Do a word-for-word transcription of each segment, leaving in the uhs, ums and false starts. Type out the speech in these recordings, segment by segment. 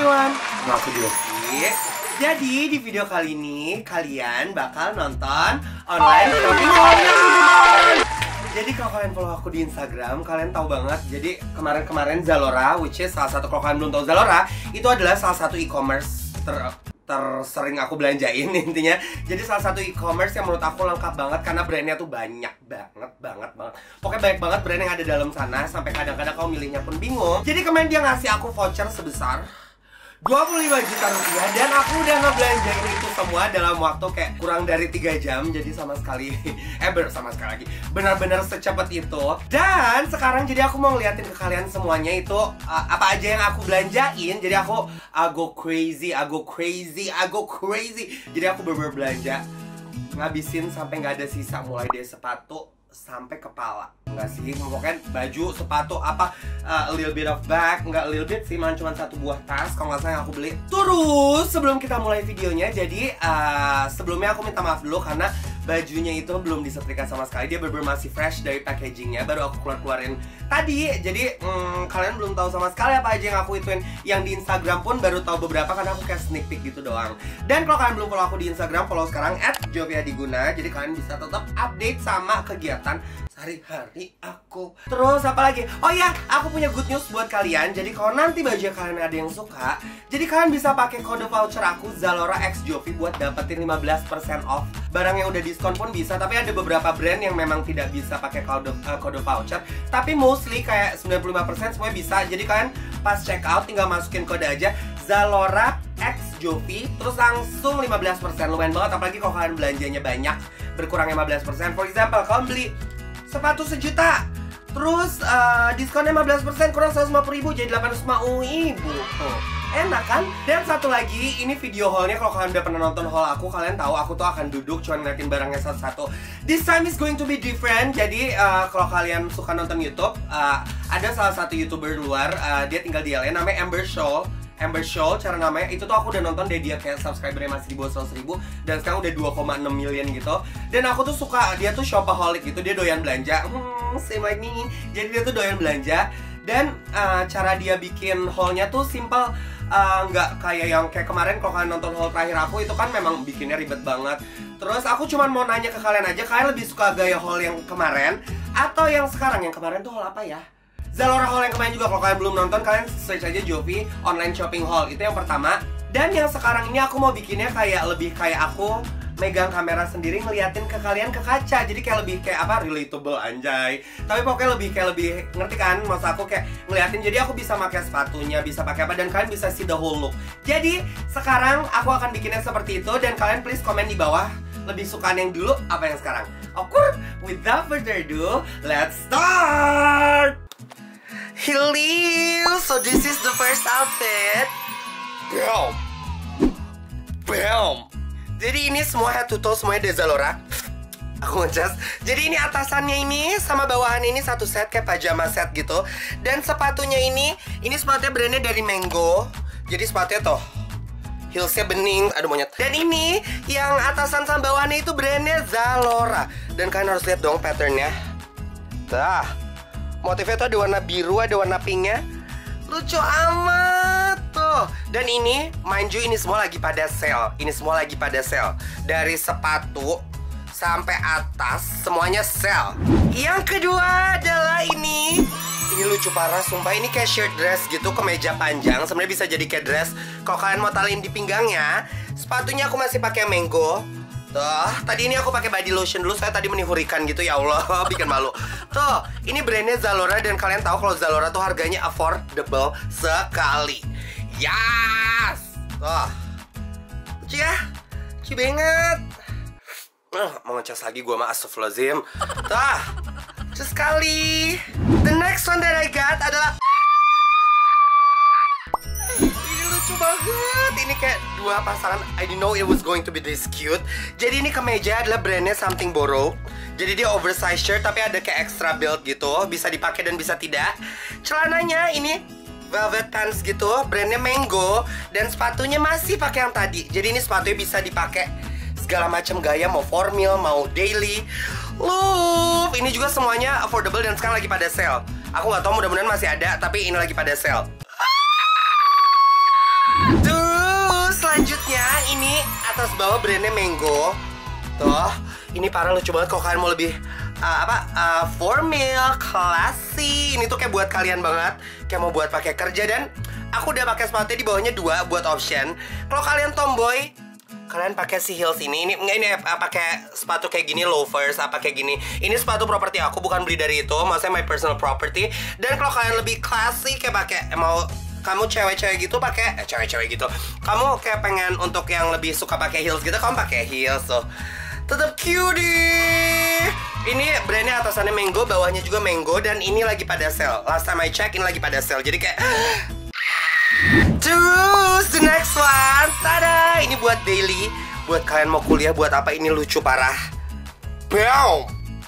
everyone, aku Yofi. Jadi di video kali ini kalian bakal nonton online shopping online. Jadi kalau kalian follow aku di Instagram, kalian tahu banget. Jadi kemarin-kemarin Zalora, which is salah satu, kalau kalian belum tahu Zalora, itu adalah salah satu e-commerce ter tersering aku belanjain intinya. Jadi salah satu e-commerce yang menurut aku lengkap banget karena brandnya tuh banyak banget banget banget. Pokoknya banyak banget brand yang ada dalam sana sampai kadang-kadang kau milihnya pun bingung. Jadi kemarin dia ngasih aku voucher sebesar dua puluh lima juta rupiah dan aku udah ngebelanjain itu semua dalam waktu kayak kurang dari tiga jam. Jadi sama sekali eh ber sama sekali lagi benar-benar secepat itu. Dan sekarang jadi aku mau ngeliatin ke kalian semuanya itu uh, apa aja yang aku belanjain. Jadi aku I go crazy, I go crazy, I go crazy. Jadi aku bener-bener belanja ngabisin sampai nggak ada sisa, mulai dari sepatu sampai kepala. Enggak sih, pokoknya baju, sepatu, apa uh, a little bit of bag, enggak a little bit sih, cuma satu buah tas kalau nggak salah yang aku beli. Terus sebelum kita mulai videonya, jadi uh, sebelumnya aku minta maaf dulu karena bajunya itu belum disetrika sama sekali. Dia bener-bener masih fresh dari packagingnya, baru aku keluar-keluarin tadi. Jadi hmm, kalian belum tahu sama sekali apa aja yang aku ituin. Yang di Instagram pun baru tahu beberapa karena aku kayak sneak peek gitu doang. Dan kalau kalian belum follow aku di Instagram, follow sekarang at joviadiguna. Jadi kalian bisa tetap update sama kegiatan sehari-hari aku. Terus apa lagi? Oh ya, aku punya good news buat kalian. Jadi kalau nanti baju kalian ada yang suka, jadi kalian bisa pakai kode voucher aku Zalora X Jovi buat dapetin lima belas persen off. Barang yang udah diskon pun bisa, tapi ada beberapa brand yang memang tidak bisa pakai kode, uh, kode voucher. Tapi mostly kayak sembilan puluh lima persen semuanya bisa. Jadi kalian pas check out tinggal masukin kode aja Zalora X Jovi, terus langsung lima belas persen. Lumayan banget, apalagi kalau kalian belanjanya banyak, berkurang lima belas persen. For example, kalian beli sepatu sejuta, terus uh, diskonnya lima belas persen, kurang seratus lima puluh ribu jadi delapan ratus lima puluh ribu. Tuh, enak kan? Dan satu lagi, ini video haulnya. Kalau kalian udah pernah nonton haul aku, kalian tahu aku tuh akan duduk cuma ngeliatin barangnya satu-satu. This time is going to be different. Jadi uh, kalau kalian suka nonton YouTube, uh, ada salah satu YouTuber luar, uh, dia tinggal di L A, namanya Amber Shaw. Amber Shaw, cara namanya, itu tuh aku udah nonton deh, dia kayak subscribernya masih di bawah seratus ribu dan sekarang udah dua koma enam million gitu. Dan aku tuh suka, dia tuh shopaholic gitu, dia doyan belanja, hmm, same like me. Jadi dia tuh doyan belanja. Dan uh, cara dia bikin haulnya tuh simple, nggak uh, kayak yang kayak kemarin. Kalau kalian nonton haul terakhir aku itu kan memang bikinnya ribet banget. Terus aku cuman mau nanya ke kalian aja, kalian lebih suka gaya haul yang kemarin atau yang sekarang? Yang kemarin tuh haul apa ya? Zalora haul yang kemarin juga, kalau kalian belum nonton, kalian search aja Jovi online shopping haul, itu yang pertama. Dan yang sekarang ini aku mau bikinnya kayak lebih kayak aku megang kamera sendiri ngeliatin ke kalian ke kaca. Jadi kayak lebih kayak apa, relatable anjay. Tapi pokoknya lebih kayak lebih, ngerti kan maksud aku, kayak ngeliatin. Jadi aku bisa pakai sepatunya, bisa pakai apa, dan kalian bisa see the whole look. Jadi sekarang aku akan bikinnya seperti itu. Dan kalian please komen di bawah, lebih suka yang dulu apa yang sekarang. Oke, without further ado, let's start. Hello, so this is the first outfit. Bam, bam. Jadi ini semua head to toe semuanya dari Zalora. Aku ngecas. Jadi ini atasannya ini sama bawahan ini satu set kayak pajama set gitu. Dan sepatunya ini, ini sepatunya brandnya dari Mango. Jadi sepatunya tuh heelsnya bening, aduh monyet. Dan ini yang atasan sama bawahannya itu brandnya Zalora. Dan kalian harus lihat dong patternnya. Dah, motifnya tuh ada warna biru, ada warna pinknya. Lucu amat tuh. Dan ini, mind you, ini semua lagi pada sale. Ini semua lagi pada sale. Dari sepatu sampai atas, semuanya sale. Yang kedua adalah ini. Ini lucu parah, sumpah. Ini kayak shirt dress gitu, kemeja panjang. Sebenarnya bisa jadi kayak dress kalau kalian mau taliin di pinggangnya. Sepatunya aku masih pakai Mango. Tuh, tadi ini aku pakai body lotion dulu. Saya tadi menihurikan gitu, ya Allah, bikin malu. Tuh, ini brandnya Zalora. Dan kalian tahu kalau Zalora tuh harganya affordable sekali. Yes. Tuh, lucu ya, lucu banget. uh, Mau ngecas lagi gue sama astagfirullahaladzim. Tuh, lucu sekali. The next one that I got adalah lucu banget. Ini kayak dua pasangan. I didn't know it was going to be this cute. Jadi ini kemeja adalah brandnya Something Borrowed. Jadi dia oversize shirt tapi ada kayak extra belt gitu, bisa dipakai dan bisa tidak. Celananya ini velvet pants gitu, brandnya Mango. Dan sepatunya masih pakai yang tadi. Jadi ini sepatunya bisa dipakai segala macam gaya, mau formal, mau daily. Look, ini juga semuanya affordable dan sekarang lagi pada sale. Aku nggak tahu, mudah-mudahan masih ada, tapi ini lagi pada sale. atas bawah brandnya Mango. Tuh, ini parah lucu banget kalau kalian mau lebih uh, apa uh, formal, classy. Ini tuh kayak buat kalian banget, kayak mau buat pakai kerja. Dan aku udah pakai sepatunya di bawahnya dua buat option. Kalau kalian tomboy, kalian pakai si heels ini. Ini enggak ini uh, pakai sepatu kayak gini, loafers apa kayak gini. Ini sepatu properti aku, bukan beli dari itu, maksudnya my personal property. Dan kalau kalian lebih classy kayak pakai mau kamu cewek-cewek gitu pakai eh, cewek-cewek gitu. Kamu kayak pengen untuk yang lebih suka pakai heels gitu, kamu pakai heels tuh. Tetap cutie. Ini brandnya atasannya Mango, bawahnya juga Mango, dan ini lagi pada sale. Last time I check, ini lagi pada sale. Jadi kayak terus the next one, tada, ini buat daily, buat kalian mau kuliah, buat apa, ini lucu parah. Boom,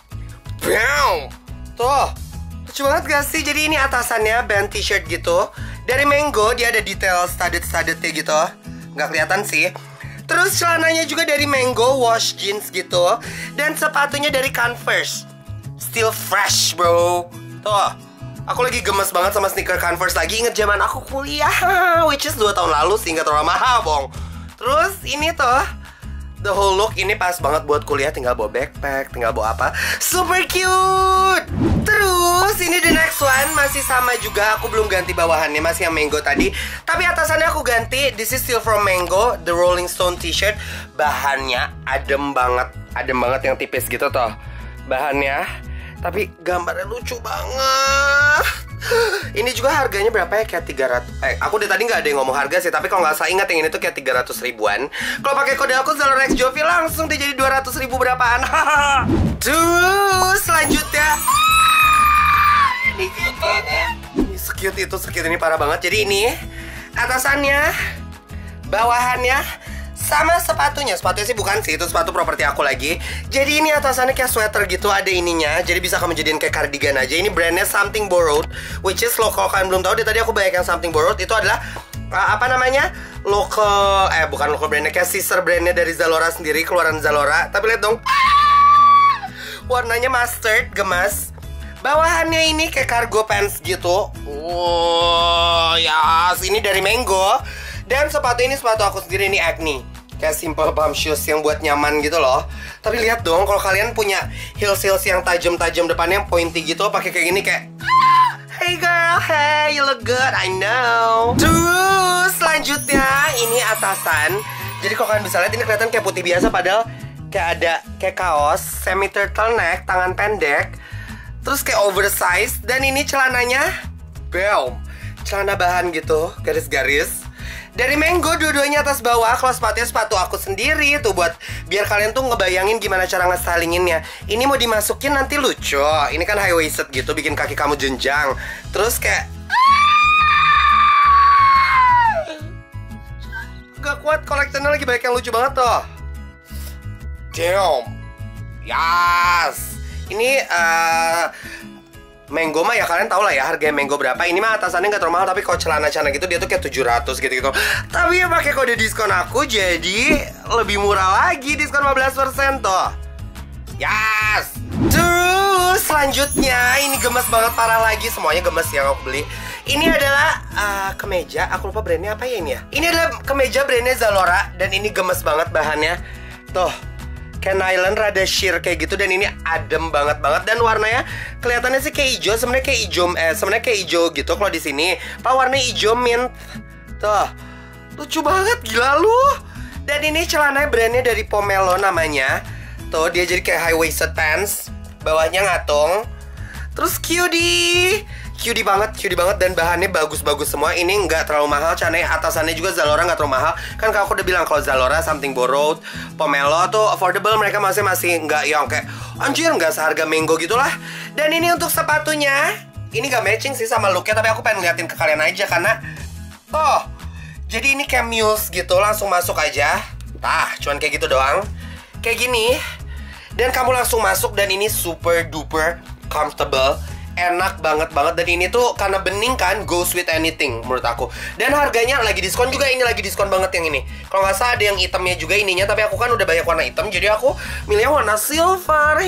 boom, tuh, lucu banget gak sih? Jadi ini atasannya band t-shirt gitu. Dari Mango, dia ada detail studded-studdednya gitu. Nggak kelihatan sih. Terus celananya juga dari Mango, wash jeans gitu. Dan sepatunya dari Converse. Still fresh bro. Tuh, aku lagi gemes banget sama sneaker Converse lagi. Ingat zaman aku kuliah, which is dua tahun lalu sih, nggak terlalu mahal bong. Terus ini tuh, the whole look ini pas banget buat kuliah. Tinggal bawa backpack, tinggal bawa apa, super cute. Terus ini the next one, masih sama juga. Aku belum ganti bawahannya, masih yang Mango tadi. Tapi atasannya aku ganti. This is still from Mango, the Rolling Stone t-shirt. Bahannya adem banget, adem banget yang tipis gitu tuh bahannya. Tapi gambarnya lucu banget. Ini juga harganya berapa ya? Kayak tiga ratus. Eh, aku dari tadi nggak ada yang ngomong harga sih, tapi kalau nggak salah ingat yang ini tuh kayak tiga ratus ribuan. Kalau pakai kode aku Zalora X Jovi langsung dia jadi dua ratus ribu berapaan. Terus selanjutnya, ini secute itu, secute ini parah banget. Jadi ini atasannya, bawahannya sama sepatunya. Sepatunya sih bukan sih, itu sepatu properti aku lagi. Jadi ini atasannya kayak sweater gitu, ada ininya. Jadi bisa kamu jadiin kayak cardigan aja. Ini brandnya Something Borrowed, which is lo, kalau kalian belum tahu, dari tadi aku banyak yang Something Borrowed. Itu adalah uh, apa namanya, local, eh bukan local brandnya, kayak sister brandnya dari Zalora sendiri, keluaran Zalora. Tapi lihat dong, warnanya mustard, gemas. Bawahannya ini kayak cargo pants gitu. Wow, yes, ini dari Mango. Dan sepatu ini sepatu aku sendiri, ini Acne. Kayak simple bum shoes yang buat nyaman gitu loh. Tapi lihat dong, kalau kalian punya heels-heels yang tajam-tajam depannya, yang pointy gitu, pakai kayak gini kayak, hey girl, hey, you look good, I know. Terus selanjutnya ini atasan. Jadi kalau kalian bisa lihat, ini kelihatan kayak putih biasa, padahal kayak ada kayak kaos semi turtleneck, tangan pendek. Terus kayak oversize. Dan ini celananya, boom, celana bahan gitu, garis-garis. Dari Mango, dua-duanya atas bawah. Kalau sepatunya sepatu aku sendiri tuh, buat biar kalian tuh ngebayangin gimana cara ngestylinginnya. Ini mau dimasukin nanti lucu. Ini kan high waisted gitu, bikin kaki kamu jenjang. Terus kayak gak kuat, kolektornya lagi banyak yang lucu banget tuh. Damn. Yes. Ini uh, Mango mah ya kalian tau lah ya harga Mango berapa. Ini mah atasannya gak terlalu mahal, tapi kalau celana-celana gitu dia tuh kayak tujuh ratus gitu-gitu. Tapi ya pakai kode diskon aku jadi lebih murah lagi, diskon lima belas persen tuh. Yes. Terus selanjutnya ini gemes banget, parah lagi, semuanya gemes yang aku beli. Ini adalah uh, kemeja, aku lupa brandnya apa ya ini ya. Ini adalah kemeja brandnya Zalora, dan ini gemes banget bahannya. Tuh, kayak nylon rada sheer kayak gitu, dan ini adem banget banget, dan warnanya kelihatannya sih kayak hijau, sebenarnya kayak hijau eh sebenarnya kayak hijau gitu kalau di sini. Pak, warnanya hijau mint. Tuh, lucu banget, gila lu. Dan ini celananya brandnya dari Pomelo namanya. Tuh, dia jadi kayak high waisted pants, bawahnya ngatung. Terus cutie. Cutie banget, cutie banget, dan bahannya bagus-bagus semua. Ini nggak terlalu mahal, caranya atasannya juga Zalora nggak terlalu mahal. Kan kalau aku udah bilang kalau Zalora, Something Borrowed, Pomelo tuh affordable, mereka masih masih nggak yang kayak anjir nggak seharga Mango gitulah. Dan ini untuk sepatunya, ini nggak matching sih sama looknya, tapi aku pengen ngeliatin ke kalian aja karena oh, jadi ini kayak mules gitu, langsung masuk aja. Tah, cuman kayak gitu doang, kayak gini, dan kamu langsung masuk, dan ini super duper comfortable. Enak banget banget, dan ini tuh karena bening kan, goes with anything menurut aku. Dan harganya lagi diskon juga, ini lagi diskon banget yang ini. Kalau nggak salah ada yang hitamnya juga ininya, tapi aku kan udah banyak warna hitam, jadi aku milih warna silver.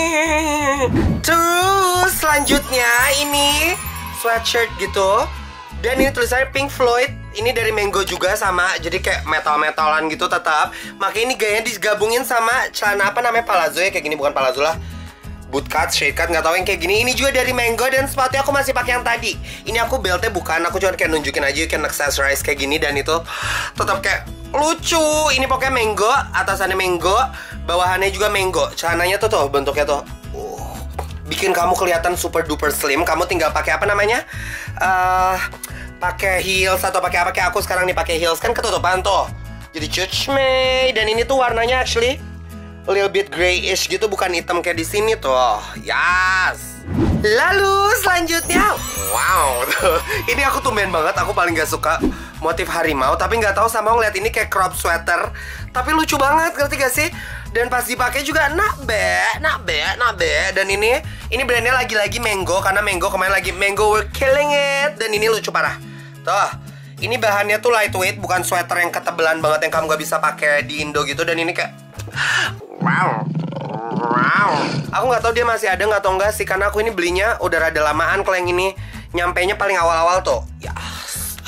Terus selanjutnya ini sweatshirt gitu, dan ini tulisannya Pink Floyd. Ini dari Mango juga sama, jadi kayak metal-metalan gitu tetap. Makanya ini gayanya digabungin sama celana apa namanya, palazzo ya, kayak gini, bukan palazzo lah, bootcut, straight cut, nggak tahu yang kayak gini. Ini juga dari Mango dan sepatunya aku masih pakai yang tadi. Ini aku beltnya bukan, aku cuma kayak nunjukin aja you can accessorize kayak gini, dan itu tetap kayak lucu. Ini pokoknya Mango, atasannya Mango, bawahannya juga Mango. Celananya tuh tuh bentuknya tuh, uh, bikin kamu kelihatan super duper slim. Kamu tinggal pakai apa namanya? Uh, pakai heels atau pakai apa, kayak aku sekarang nih pakai heels kan ketutupan tuh. Jadi judge me. Dan ini tuh warnanya actually a little bit grayish gitu, bukan hitam kayak di sini tuh. Yes. Lalu selanjutnya, wow, tuh. Ini aku tumben banget, aku paling gak suka motif harimau, tapi nggak tahu sama ngeliat ini kayak crop sweater, tapi lucu banget, ngerti gak sih? Dan pas dipakai juga not bad, not bad, not bad. Dan ini, ini brandnya lagi-lagi Mango, karena Mango kemarin lagi Mango we're killing it. Dan ini lucu parah. Tuh, ini bahannya tuh lightweight, bukan sweater yang ketebelan banget yang kamu gak bisa pakai di Indo gitu. Dan ini kayak, wow, wow. Aku nggak tahu dia masih ada nggak atau enggak sih, karena aku ini belinya udah rada lamaan. Kalau yang ini nyampainya paling awal-awal tuh. Yes.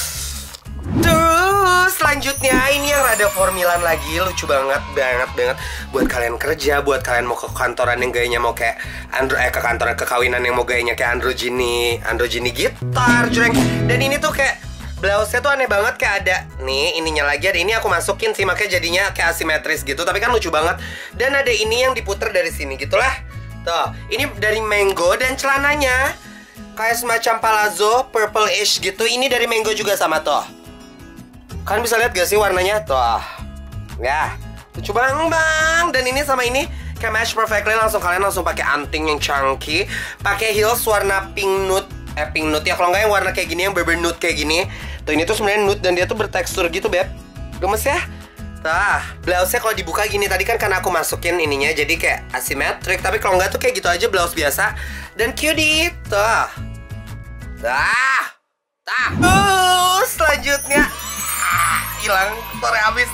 Terus selanjutnya ini yang rada formilan lagi, lucu banget, banget, banget. Buat kalian kerja, buat kalian mau ke kantoran yang gayanya mau kayak andro, eh ke kantoran kekawinan yang mau gayanya kayak androgyny, androgyny gitar, jreng. Dan ini tuh kayak blouse-nya tuh aneh banget, kayak ada nih ininya lagi, ada ini aku masukin sih, makanya jadinya kayak asimetris gitu, tapi kan lucu banget. Dan ada ini yang diputer dari sini gitulah. Tuh, ini dari Mango dan celananya kayak semacam palazzo, purple-ish gitu. Ini dari Mango juga sama tuh. Kalian bisa lihat gak sih warnanya? Tuh. Ya, lucu bang bang. Dan ini sama ini kayak match perfectly, langsung kalian langsung pakai anting yang chunky, pakai heels warna pink nude. Eh pink nude ya, kalau nggak yang warna kayak gini, yang berber nude kayak gini. Tuh ini tuh sebenarnya nude dan dia tuh bertekstur gitu beb. Gemes ya. Nah, blouse-nya kalau dibuka gini, tadi kan karena aku masukin ininya jadi kayak asimetrik, tapi kalau nggak tuh kayak gitu aja blouse biasa. Dan cutie. Tuh. Dah. Dah. Uh, selanjutnya hilang, sore habis.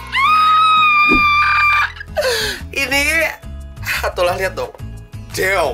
Ini atulah, lihat dong. Damn.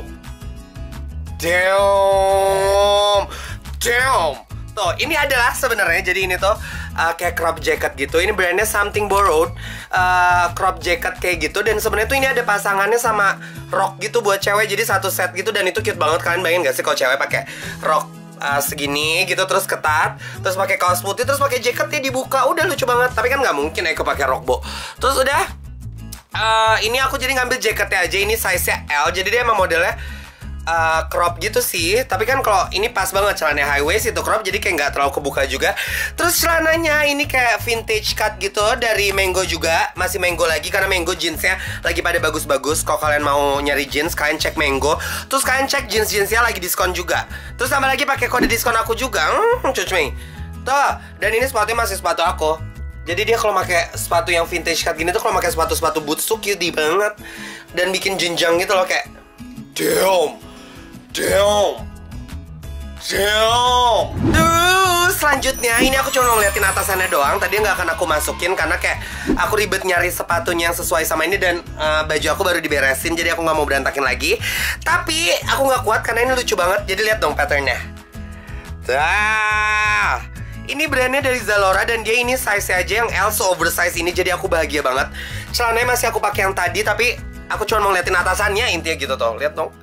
Damn. Damn. Tuh, ini adalah sebenarnya, jadi ini tuh uh, kayak crop jacket gitu. Ini brandnya Something Borrowed, uh, crop jacket kayak gitu. Dan sebenarnya tuh ini ada pasangannya sama rok gitu buat cewek, jadi satu set gitu. Dan itu cute banget. Kalian bayangin gak sih kalau cewek pakai rok uh, segini gitu, terus ketat, terus pakai kaos putih, terus pakai jaketnya dibuka, udah lucu banget. Tapi kan nggak mungkin Eko pakai rok, Bo. Terus udah, uh, ini aku jadi ngambil jaketnya aja. Ini size-nya L, jadi dia emang modelnya Uh, crop gitu sih. Tapi kan kalau ini pas banget, celananya high waist itu crop, jadi kayak nggak terlalu kebuka juga. Terus celananya ini kayak vintage cut gitu, dari Mango juga. Masih Mango lagi, karena Mango jeansnya lagi pada bagus-bagus. Kalau kalian mau nyari jeans, kalian cek Mango. Terus kalian cek jeans-jeansnya lagi diskon juga. Terus tambah lagi pakai kode diskon aku juga. Hmm, cucu me. Tuh, dan ini sepatunya masih sepatu aku. Jadi dia kalau pakai sepatu yang vintage cut gini tuh, kalau pakai sepatu-sepatu boots tuh cute banget. Dan bikin jenjang gitu loh, kayak damn. Damn. Damn. Terus selanjutnya ini aku cuma ngeliatin atasannya doang. Tadi nggak akan aku masukin karena kayak aku ribet nyari sepatunya yang sesuai sama ini. Dan uh, baju aku baru diberesin, jadi aku nggak mau berantakin lagi. Tapi aku nggak kuat karena ini lucu banget. Jadi lihat dong patternnya. Dah. Ini brandnya dari Zalora dan dia ini size aja yang L, so oversize ini. Jadi aku bahagia banget. Celananya masih aku pakai yang tadi, tapi aku cuma mau ngeliatin atasannya, intinya gitu tuh. Lihat dong.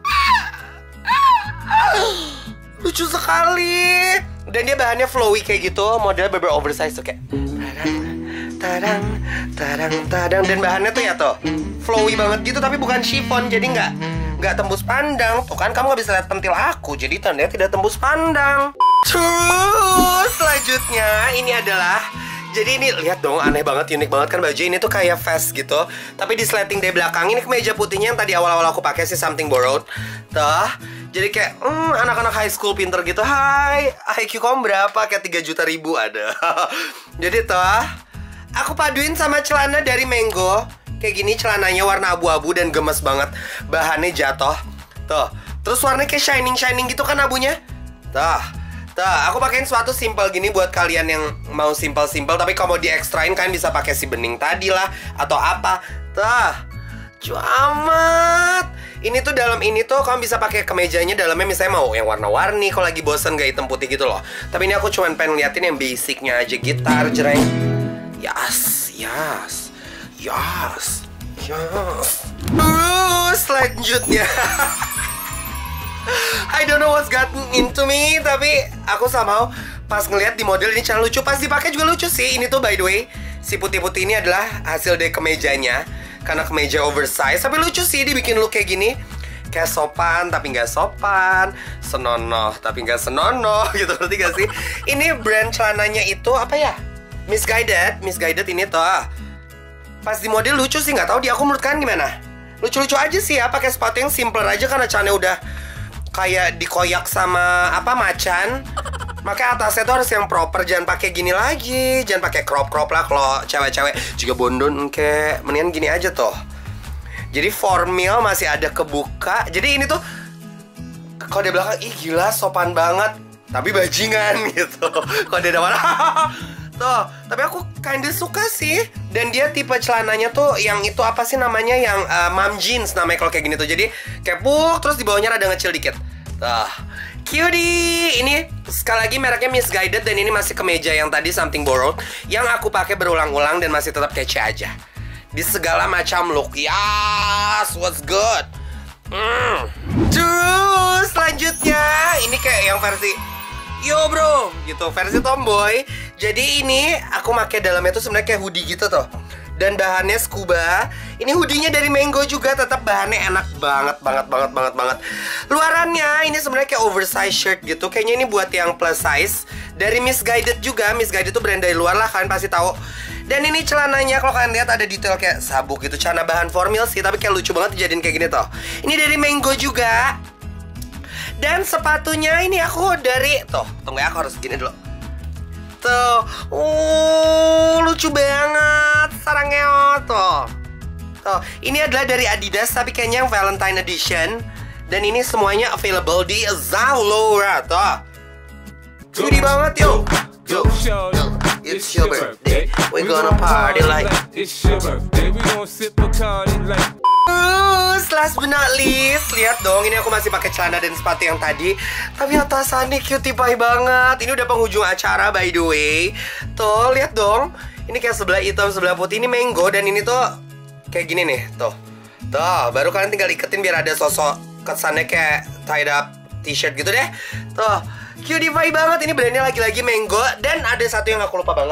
Lucu sekali. Dan dia bahannya flowy kayak gitu, modelnya beber oversize tuh, kayak tadang, tadang, tadang. Dan bahannya tuh ya tuh flowy banget gitu, tapi bukan chiffon, jadi nggak nggak tembus pandang. Tuh kan kamu nggak bisa lihat pentil aku, jadi tandanya tidak tembus pandang. Terus selanjutnya ini adalah, jadi ini lihat dong, aneh banget, unik banget kan baju ini tuh kayak vest gitu, tapi di sleting dari belakang. Ini kemeja putihnya yang tadi awal-awal aku pakai sih, Something Borrowed. Tuh, jadi kayak hmm, anak-anak high school pinter gitu. Hai, I Q kamu berapa? Kayak tiga juta ribu ada. Jadi tuh, aku paduin sama celana dari Mango. Kayak gini celananya warna abu-abu dan gemes banget. Bahannya jatuh. Tuh, terus warnanya kayak shining-shining gitu kan abunya. Tuh. Tuh, aku pakein sepatu simple gini buat kalian yang mau simple-simple. Tapi kalau mau diekstrain kalian bisa pakai si bening tadi lah, atau apa. Tuh, lucu amat. Ini tuh dalam ini tuh kamu bisa pakai kemejanya dalamnya misalnya mau yang warna-warni kalau lagi bosen gak hitam putih gitu loh. Tapi ini aku cuman pengen liatin yang basicnya aja, gitar, jreng. Yes, yes, yes, yes. Terus selanjutnya I don't know what's gotten into me, tapi aku somehow pas ngeliat di model ini cara lucu, pas dipakai juga lucu sih. Ini tuh by the way, si putih-putih ini adalah hasil dari kemejanya. Karena kemeja oversize, tapi lucu sih dibikin look kayak gini. Kayak sopan tapi nggak sopan, senonoh tapi nggak senonoh gitu, ngerti gak sih? Ini brand celananya itu apa ya? Missguided, Missguided ini tuh. Pas di model lucu sih, nggak tahu di aku menurut kalian gimana? Lucu-lucu aja sih ya, pakai sepatu yang simpler aja karena celananya udah kayak dikoyak sama apa macan. Makanya atasnya tuh harus yang proper, jangan pakai gini lagi, jangan pakai crop crop lah kalau cewek-cewek juga bondon kayak mendingan gini aja tuh. Jadi formal masih ada kebuka. Jadi ini tuh kalau di belakang ih gila sopan banget, tapi bajingan gitu. Kalau di depan tuh, tapi aku kinda suka sih. Dan dia tipe celananya tuh yang itu apa sih namanya, yang uh, mom jeans namanya kalau kayak gini tuh. Jadi kayak puk, terus di bawahnya rada ngecil dikit. Tuh, cutie. Ini sekali lagi mereknya Missguided dan ini masih kemeja yang tadi something borrowed yang aku pakai berulang-ulang dan masih tetap kece aja di segala macam look. Yes, what's good. Mm. Terus selanjutnya ini kayak yang versi yo bro gitu, versi tomboy. Jadi ini aku pakai dalamnya tuh sebenarnya kayak hoodie gitu tuh. Dan bahannya scuba. Ini hoodie-nya dari Mango juga, tetap bahannya enak banget, banget, banget, banget, banget. Luarannya ini sebenarnya kayak oversize shirt gitu. Kayaknya ini buat yang plus size. Dari Missguided juga. Missguided tuh brand dari luar lah, kalian pasti tahu. Dan ini celananya kalau kalian lihat ada detail kayak sabuk gitu. Celana bahan formal sih, tapi kayak lucu banget dijadiin kayak gini tuh. Ini dari Mango juga. Dan sepatunya ini aku dari tuh, tunggu ya, aku harus gini dulu. Tuh, uh, lucu banget sarangnya tuh. Tuh, ini adalah dari Adidas tapi kayaknya yang Valentine Edition. Dan ini semuanya available di Zalora tuh. Cutie banget yuk. Yo, yo, it's your birthday. We gonna party like it's your birthday. We gonna sip Bacardi like. Terus last but not least, lihat dong, ini aku masih pakai celana dan sepatu yang tadi, tapi atasannya cutie pie banget. Ini udah penghujung acara by the way. Tuh, lihat dong. Ini kayak sebelah hitam, sebelah putih. Ini Mango dan ini tuh kayak gini nih, tuh. Tuh, baru kalian tinggal iketin biar ada sosok kesannya kayak tied up t-shirt gitu deh. Tuh, cutie pie banget. Ini brandnya lagi-lagi Mango. Dan ada satu yang aku lupa banget.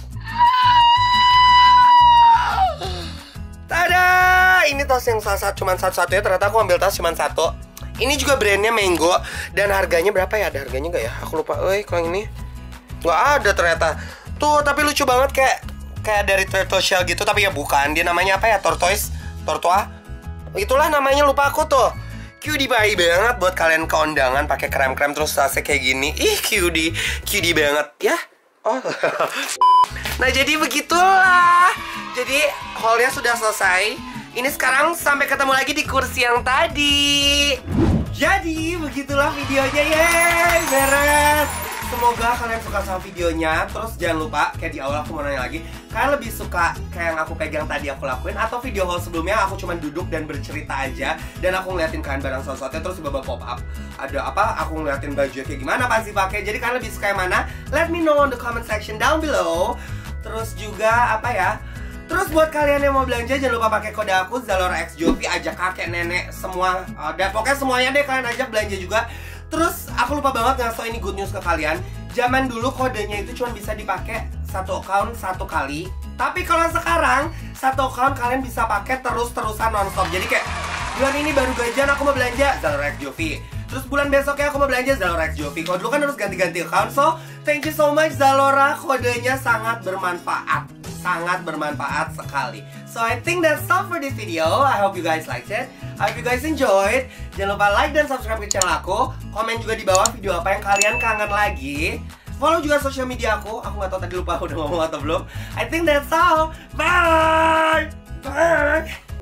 Tada! Ini tas yang salah satu, cuman satu-satunya. Ternyata aku ambil tas cuman satu. Ini juga brandnya Mango. Dan harganya berapa ya? Ada harganya nggak ya? Aku lupa. Eh, kalau yang ini nggak ada ternyata. Tuh, tapi lucu banget kayak kayak dari turtle shell gitu. Tapi ya bukan. Dia namanya apa ya? Tortoise? Tortoise? Itulah namanya, lupa aku tuh. Cutie pie banget buat kalian ke undangan pakai krem-krem terus tasnya kayak gini. Ih, cutie. Cutie banget ya. Oh. Nah, jadi begitulah. Jadi haulnya sudah selesai. Ini sekarang sampai ketemu lagi di kursi yang tadi. Jadi begitulah videonya, yeay, beres. Semoga kalian suka sama videonya. Terus jangan lupa, kayak di awal aku mau nanya lagi, kalian lebih suka kayak yang aku pegang tadi aku lakuin, atau video haul sebelumnya aku cuma duduk dan bercerita aja dan aku ngeliatin kalian barang sesuatu terus tiba-tiba pop up ada apa, aku ngeliatin baju kayak gimana pasti pakai. Jadi kalian lebih suka yang mana? Let me know on the comment section down below. Terus juga apa ya, terus buat kalian yang mau belanja jangan lupa pakai kode aku Zalora X Jovi, ajak kakek nenek semua, ada pokoknya semuanya deh kalian ajak belanja juga. Terus aku lupa banget ngasih ini good news ke kalian. Zaman dulu kodenya itu cuma bisa dipakai satu account satu kali. Tapi kalau sekarang satu account kalian bisa pakai terus-terusan nonstop. Jadi kayak bulan ini baru gajian aku mau belanja Zalora X Jovi. Terus bulan besoknya aku mau belanja Zalora X Jovi. Kalau dulu kan harus ganti-ganti account. So thank you so much Zalora, kodenya sangat bermanfaat. Sangat bermanfaat sekali. So I think that's all for this video. I hope you guys liked it. I hope you guys enjoyed. Jangan lupa like dan subscribe ke channel aku. Komen juga di bawah video apa yang kalian kangen lagi. Follow juga sosial media aku. Aku gak tahu tadi lupa udah ngomong atau belum. I think that's all. Bye. Bye.